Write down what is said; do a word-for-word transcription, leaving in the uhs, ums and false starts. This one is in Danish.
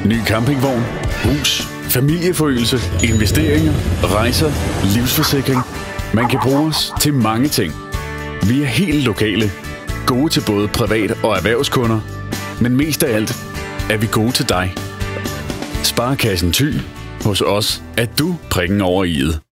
Ny campingvogn, hus, familieforøgelse, investeringer, rejser, livsforsikring. Man kan bruge os til mange ting. Vi er helt lokale, gode til både privat- og erhvervskunder, men mest af alt er vi gode til dig. Sparekassen Thy. Hos os er du prikken over i'et.